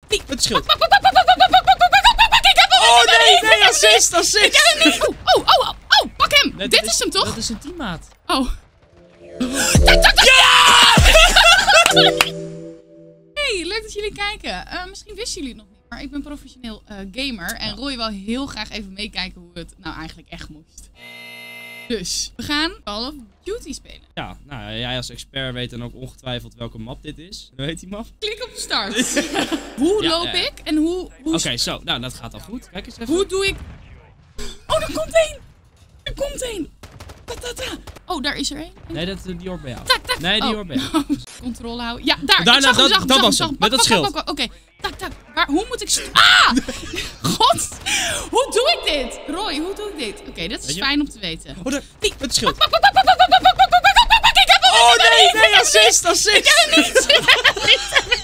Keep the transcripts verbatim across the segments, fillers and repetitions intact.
Die, het schild. Pak, pak, pak, pak, pak, pak, pak, pak, pak, pak, pak, pak, ik heb hem! Oh ik heb nee, hem niet, nee, ik heb hem assist, niet. assist. Ik heb hem niet! Oh, oh, oh, oh, oh, pak hem! Nee, Dit dat is hem toch? Dat is een teammaat. Oh. Tak, tak, tak. Ja! Hey, leuk dat jullie kijken. Uh, misschien wisten jullie het nog niet, maar ik ben professioneel uh, gamer. En Roy wil heel graag even meekijken hoe het nou eigenlijk echt moest. Dus, we gaan Call of Duty spelen. Ja, nou, jij als expert weet dan ook ongetwijfeld welke map dit is. Hoe heet die map? Klik op start. Hoe Ja, loop ja, ja. ik en hoe... hoe Oké, okay, zo. Nou, dat gaat al goed. Kijk eens even. Hoe doe ik... Oh, er komt één! Er komt één! Ta, ta, ta. Oh, daar is er één. Nee, dat, die hoort bij jou. Tak, tak. Nee, die oh. hoort bij jou. Controle houden. Ja, daar. Daar, ik zag dat- hem, zag hem, dat zag was hem, hem, zag met Pak, dat pak, schild. pak, pak. Oké, tak, tak. Waar, hoe moet ik... st- Ah! God! Hoe doe ik dit? Roy, hoe doe ik dit? Oké, okay, dat is Weet je? fijn om te weten. Oh, daar. Die, het schild. Pak, pak, pak, pak, pak, pak, pak, pak, pak, pak, pak, pak, pak. Ik heb hem! Oh ik heb hem nee, niet, ik nee, heb hem assist, assist. niet, Ik heb hem niet! Ik heb hem niet!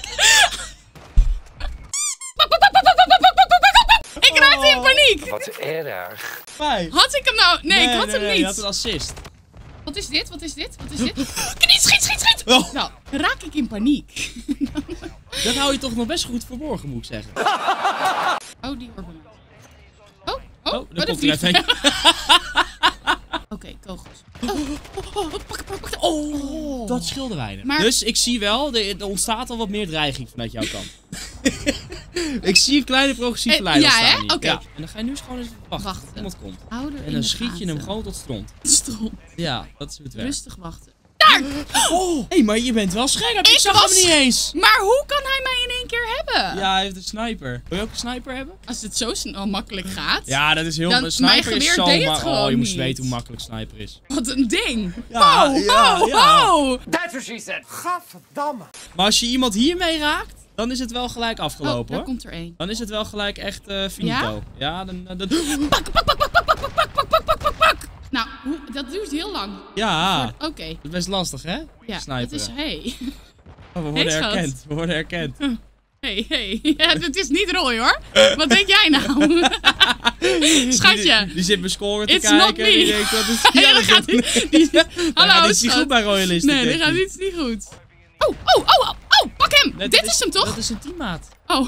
Pak, pak, pak, pak, pak, pak, pak, pak, pak, pak, pak. Ik raakte in paniek. Wat erg. Vijf. Had ik hem nou? Nee, ik had nee, hem nee, niet. je had een assist. Wat is dit? Wat is dit? Wat is dit? Schiet, schiet, schiet, schiet! Oh. Nou, raak ik in paniek. Dat hou je toch nog best goed verborgen, moet ik zeggen. Oh, die hoort bij mij. Oh, oh, Oh, oh daar de komt er even vlieg. een. Oké, kogels. Oh, oh, oh, pak, pak, pak. Oh. Dat scheelde weinig. Maar- Dus ik zie wel, er, er ontstaat al wat meer dreiging vanuit jouw kant. Ik zie een kleine progressieve Eh, leider ja, staan hè? hier. Oké. Ja. En dan ga je nu eens gewoon eens wachten. Wachten. Iemand komt. Hou er En in dan de schiet je hem gaten. gewoon tot stront. Stront. Ja, dat is het werk. Rustig wachten. Daar! Oh, hé, hey, maar je bent wel scherp. Ik, Ik zag was- hem niet eens. Maar hoe kan hij mij in één keer hebben? Ja, hij heeft een sniper. Wil je ook een sniper hebben? Als het zo snel makkelijk gaat. Ja, dat is heel... Dan- een sniper mijn is geweer zo deed het ma- gewoon Oh, je moest niet. weten hoe makkelijk sniper is. Wat een ding. Ja, wow, ja, wow, ja. wow. That's what she said. Gadverdamme. Maar als je iemand hiermee raakt, dan is het wel gelijk Oh, afgelopen, daar hoor. komt er één. Dan is het wel gelijk echt eh finito. Ja, dan... dan, dan Pak, pak, pak, pak, pak, pak, pak, pak, pak, pak, pak, pak, pak. Nou, hoe, dat duurt heel lang. ja, Oké. dat is best lastig, hè? Ja, Sniperen. dat is... Hey. Oh, we worden Hey, schat. herkend. We worden herkend. Hey, hey. Ja, het is niet Roy, hoor. Wat denk jij nou? Schatje. Die, die zit mijn score te It's kijken. not me. Die denkt, dat is... Ja, dat gaat niet. Die, Dat hallo, gaat iets niet schat. goed bij Royalisten. Nee, dat denk gaat ik. iets niet goed. Oh, oh, oh, oh, oh, pak hem. Nee, Dit dat is hem toch? Dat is een teammaat. Oh.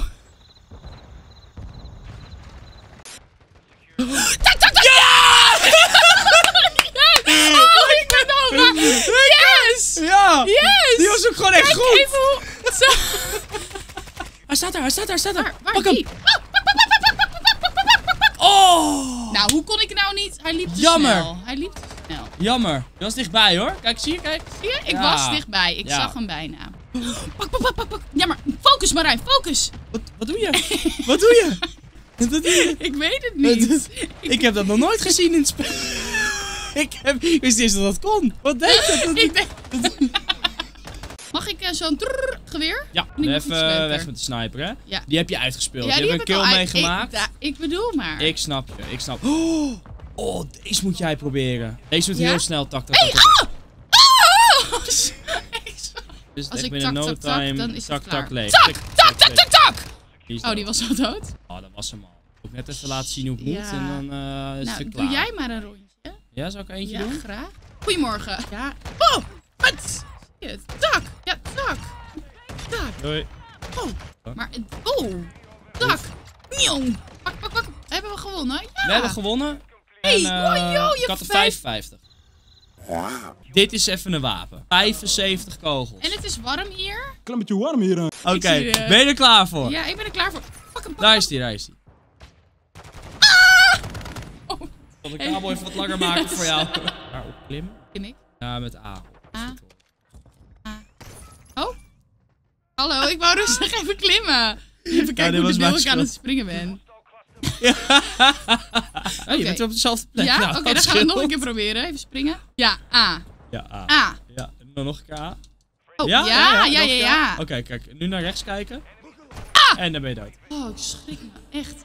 Tak, tak, tak. Ja! Yes! Oh, ik ben over. Yes! Ja! Yes! Die was ook gewoon echt Kijk goed! even hoe... Zo. Hij staat daar, hij staat daar, hij staat daar! Waar, waar, Pak die? hem! Oh, pak, pak, pak, pak, pak, pak, pak, pak, pak, pak. Oh! Nou, hoe kon ik nou niet? Hij liep te Jammer. snel. Hij liep te snel. Jammer. Je was dichtbij, hoor. Kijk, zie je? Kijk. Zie je? Ik Ja. was dichtbij. Ik Ja. zag hem bijna. Pak, pak, pak, pak, pak. Ja, maar focus Marijn, focus. Wat, wat doe je? Wat doe je? Wat doe je? Ik weet het niet. Ik heb dat nog nooit gezien in het spel. Ik heb... Ik wist eerst dat dat kon. Wat deed dat? Ik denk... Mag ik uh, zo'n trrrr geweer? Ja, Ben ik nog even iets leuker? weg met de sniper, hè? Ja. Die heb je uitgespeeld. Ja, je die hebt heb een ik kill al uit- meegemaakt. Ik, ja, ik bedoel maar. Ik snap je, ik snap. Oh, oh, deze moet jij proberen. Deze moet Ja? heel snel tak tak Hey, tak. ah! Ah! Dus Als echt ik binnen tak, no tak, tak, time dan is het tak klaar. tak leeg. Tak, Klik, tak, klik, tak, klik. tak, tak! Die is Oh, die dood. was al dood? Oh, dat was hem al. Ook net even laten zien hoe het moet Ja. en dan eh, is Nou, het doe klaar. jij maar een rondje. Ja, zou ik er eentje Ja, doen? graag. Goedemorgen. Ja. Oh, wat? Zie je het? Tak. Ja, tak. Tak. Doei. Oh, maar... Oh, tak. Njong. Pak, pak, pak. Hebben we gewonnen? Ja. We hebben gewonnen. Hey, En, eh, wow, yo, je ik had er vijf- vijfenvijftig. Dit is even een wapen. vijfenzeventig kogels. En het is warm hier. Klein beetje warm hier. Oké, ik zie, eh, ben je er klaar voor? Ja, ik ben er klaar voor. Pak hem, pak Daar hem. is die, daar is die. Oh, Ik zal de kabel even wat langer maken voor jou. Daarop klimmen. ken ik. Ja, met A. A. Oh. Hallo, ik wou rustig even klimmen. Even dit kijken hoe was de mijn ik aan het schuld. springen ben. Oh, je Oké. bent weer op dezelfde plek. Ja, Nou, oké, dat dan gaan we het nog een scheelt. keer proberen. Even springen. Ja, A. Ja, A. A. Ja, en dan nog een keer A. Oh, ja, ja, ja, nog ja. een ja. A. Oké, kijk. Nu naar rechts kijken. En dan ben je dood. Oh, ik schrik me. Echt.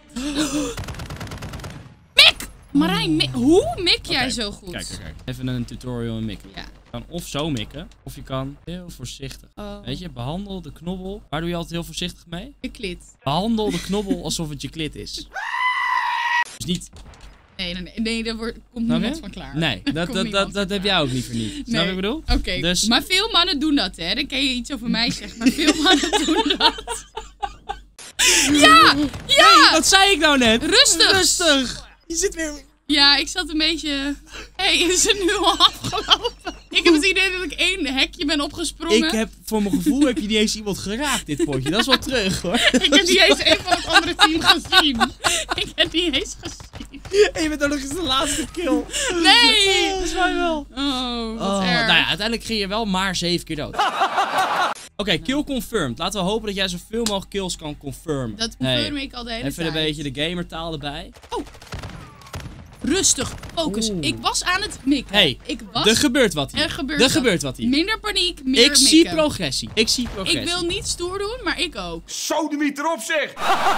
Mik! Marijn, mik- hoe mik jij Oké, zo goed? Kijk, kijk, kijk. Even een tutorial in mikken. Ja. Je kan of zo mikken, of je kan heel voorzichtig. Oh, Weet je, behandel de knobbel. Waar doe je altijd heel voorzichtig mee? je klit. Behandel de knobbel alsof het je klit is. Dus niet... Nee, nee, nee, nee daar wordt, komt Snap je? niemand van klaar. Nee, dat, Komt dat, dat, niemand dat van heb jij ook niet voor niet. Snap je wat ik bedoel? Oké, Dus- maar veel mannen doen dat, hè. Dan kan je iets over mij zeggen, maar veel mannen doen dat. Ja! Ja! Nee, wat zei ik nou net? Rustig! Rustig! Je zit weer... Ja, ik zat een beetje... Hé, hey, is het nu al afgelopen? Ik heb het idee dat ik één hekje ben opgesprongen. Ik heb, voor mijn gevoel heb je niet eens iemand geraakt dit potje. Dat is wel terug hoor. Ik heb niet eens een van het andere team gezien. Ik heb niet eens gezien. En je bent ook nog eens de laatste kill. Nee! Dat is mij wel. Oh, wat Oh, erg. nou ja, uiteindelijk ging je wel maar zeven keer dood. Oké, okay, kill confirmed. Laten we hopen dat jij zoveel mogelijk kills kan confirmen. Dat confirm ik al de hele even tijd. een beetje de gamertaal erbij. Oh. Rustig, focus. Oeh. Ik was aan het mikken. Hey, ik was... er gebeurt wat hier. Er gebeurt er wat. gebeurt wat hier. Minder paniek, meer Ik zie mikken. progressie. Ik zie progressie. Ik wil niet stoer doen, maar ik ook. Sodemiet erop zeg!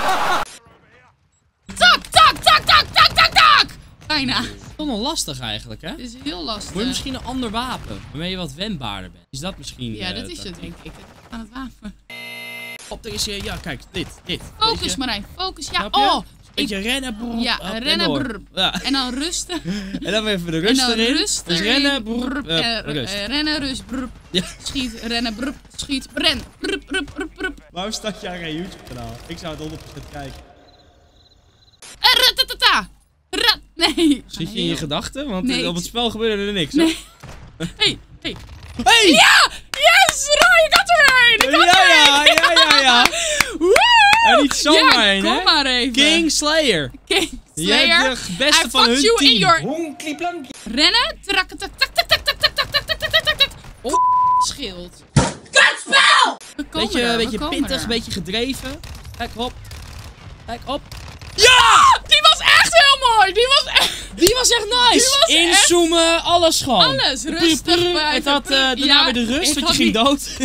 Tak, tak, tak, tak, tak, tak, tak! Bijna. Dat is toch nog lastig eigenlijk, hè? Dit is heel lastig. Moet je misschien een ander wapen, waarmee je wat wendbaarder bent. Is dat misschien... Ja, uh, dat is het denk ik. Aan het wapen. Op, er is hier, ja, kijk, dit, dit. Focus Beetje- Marijn, focus. Ja, Snap je? oh. Beetje rennen, brrr, Ja, up en rennen, door. brrr. Ja. En dan rusten. En dan weer even de En rust dan erin. rust Dus erin. rennen, brrr, Brrr, up, eh, rust. eh, rennen, rust. Brrr. Ja. Schiet, rennen, brrr, schiet, ren. Brrr, brrr, brrr, brrr. Waarom staat jij geen YouTube kanaal? Ik zou het honderd procent kijken. Eh, ratatata. Rat. Nee. Zit je in je gedachten? Want Nee, eh, op ik- het spel gebeurde er niks, hè? Nee. Hey, hey. Hey! Ja! Yes! Roy, ik had er weer een! Ik had Ja, er ja, een! ja, ja, ja. Woe! En niet zomaar ja, een, kom hè? maar even. King Slayer. King Jij Slayer. hebt de beste I van fucked hun you in team. your... Honklieplank. Rennen. Trak, tak, tak, tak, tak, tak, tak, tak, tak, tak, tak, tak, tak. Oh, schild. Kutspel! We komen Beetje, er, we beetje komen pittig, er. beetje gedreven. Kijk op. Kijk op. Ja! Die was echt heel mooi! Die was echt... Die was echt nice. Die was echt- Inzoomen, alles gewoon. Alles, rustig Prr, prr. blijven. Het had uh, daarna Ja, weer de rust, ik want je had ging die- dood.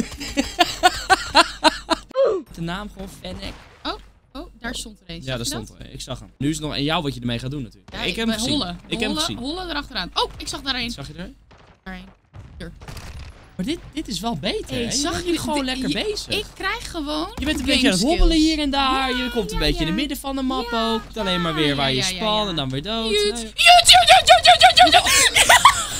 De naam gewoon Fennec. Oh, oh, daar stond er een. Ja, daar stond er. Ik zag hem. Nu is het nog aan jou wat je ermee gaat doen natuurlijk. Ja, ik heb hem gezien. Hollen. Ik heb hem Hollen, gezien. Hollen erachteraan. Oh, ik zag daar een. Zag je er? Daarheen. Hier. Maar dit, dit is wel beter, Hey, hè? Je zag bent je nu gewoon dit- lekker je- bezig. Ik krijg gewoon. Je bent een game beetje aan het hobbelen skills. hier en daar. Ja, je komt een ja, beetje in ja. het midden van de map Ja, ook. Alleen maar weer waar ja, je ja, ja, spawn ja. en dan weer dood. Jut, Nee. jut, jut, jut, jut, jut, jut, jut, jut.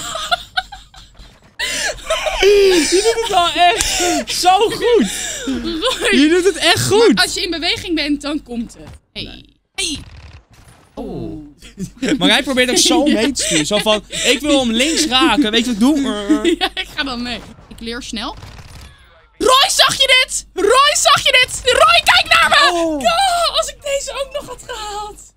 Je doet het wel echt zo goed. Je doet het echt goed. Als je in beweging bent, dan komt het. Hey. Hey. Oh. Maar hij probeert ook zo mee te sturen. Zo van, ik wil hem links raken. Weet je wat ik doe? Ja, ik ga dan mee. Ik leer snel. Roy, zag je dit? Roy, zag je dit? Roy, kijk naar me! Oh. Oh, als ik deze ook nog had gehaald.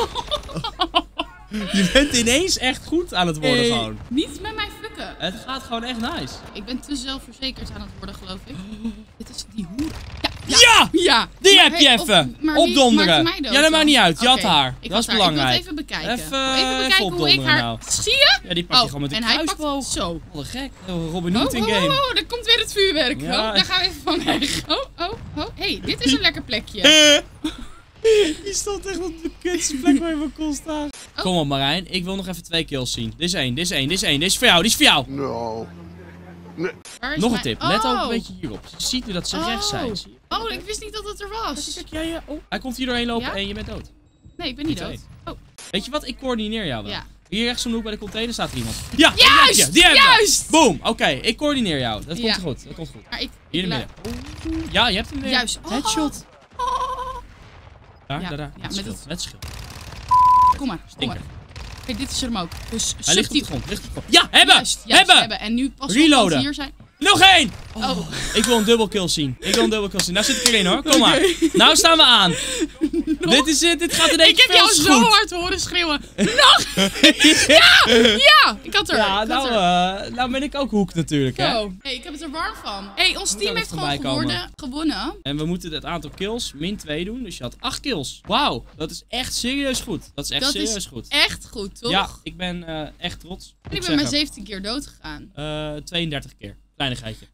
Je bent ineens echt goed aan het worden Hey, gewoon. niet met mij fucken. Het gaat gewoon echt nice. Ik ben te zelfverzekerd aan het worden, geloof ik. Dit is die hoer. Ja! Ja! Ja! Die Maar heb je hey, of- even. maar wie Opdonderen. maakte mij dood Ja, dat maakt dan? niet uit. Je had Oké, haar. ik Dat is had haar. belangrijk. Ik wil het even bekijken. Even, Ik wil even even bekijken hoe ik opdonderen haar... nou. Zie je? Ja, die pak je Oh, gewoon met de en hij pakt kruisboog. zo. Wat een gek. Een Robin Oh, Hood in oh, game. oh, oh, daar komt weer het vuurwerk. Ja. Oh, daar gaan we even van weg. Oh, oh, oh. Hey, dit is een lekker plekje. Die stond echt op de kutste plek waar je van kon staan. Oh. Kom op Marijn, ik wil nog even twee kills zien. Dit is één, dit is één, dit is één. Dit is voor jou, dit is voor jou. No. Waar is Nog een mijn- tip, oh. let ook een beetje hierop. Je ziet nu dat ze rechts zijn. Zie je? Oh, ik wist niet dat het er was. Kijk, jij, ja, oh. Hij komt hier doorheen lopen Ja? en je bent dood. Nee, ik ben niet Die dood. twee. Oh, Weet je wat, ik coördineer jou wel. Ja. Hier rechts om de hoek bij de container staat er iemand. Ja, die heb Juist, je, die heb je. juist. Boom, oké, ik coördineer jou. Dat Ja. komt goed, dat komt goed. maar ik... Hier in ik het la- midden. Ja, je hebt hem weer. Juist. Oh. Headshot. Oh. Daar, Ja, daar, daar. ja, Met met schild, het- met schild. Kom maar, kom Stinker. maar. Kijk, dit is er hem ook. Dus Hij ligt op de subtiel. grond, ligt op de grond. Ja, hebben! Juist, juist, hebben! En nu pas Reloaden. op, want hier zijn... Nog één! Oh. Ik wil een dubbelkill zien. Ik wil een dubbelkill zien. Nou zit ik erin hoor. Kom maar. Nou staan we aan. Dit is het. Dit gaat in één Ik heb keer jou veel zo goed. hard horen schreeuwen. Nog! Ja! Ja! Ik had er. Ja, ik had nou, er. eh, nou ben ik ook hoek natuurlijk hè. Zo. Hey, ik heb het er warm van. Hey, ons Moet team ook heeft nog gewoon voorbij komen. geworden, gewonnen. En we moeten het aantal kills min twee doen. Dus je had acht kills. Wauw. Dat is echt serieus goed. Dat is echt Dat serieus is goed. echt goed, toch? Ja, ik ben eh, echt trots. moet ik ben zeggen. maar zeventien keer dood gegaan. Eh, tweeëndertig keer. Kleinigheidje.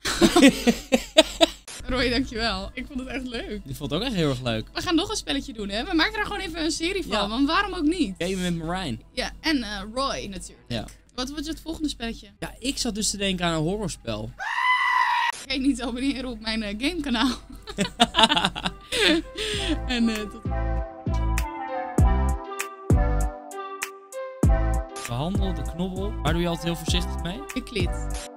Roy, dankjewel. Ik vond het echt leuk. Die vond het ook echt heel erg leuk. We gaan nog een spelletje doen, hè? We maken er gewoon even een serie van, Ja. want waarom ook niet? Gamen met Marijn. Ja, en eh, Roy natuurlijk. Ja. Wat wordt het volgende spelletje? Ja, ik zat dus te denken aan een horrorspel. Vergeet niet te abonneren op mijn uh, gamekanaal. en uh, tot... Behandel de knobbel. Waar doe je altijd heel voorzichtig mee? Je klit.